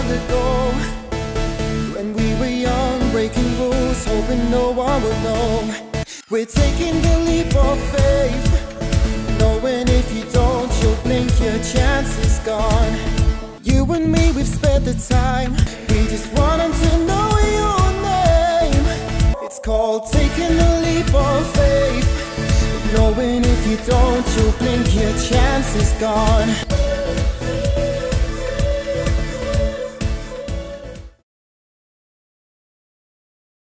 long ago, when we were young, breaking rules, hoping no one would know. We're taking the leap of faith, knowing if you don't, you'll blink, your chance is gone. You and me, we've spent the time, we just want them to know your name. It's called taking the leap of faith, knowing if you don't, you'll blink, your chance is gone.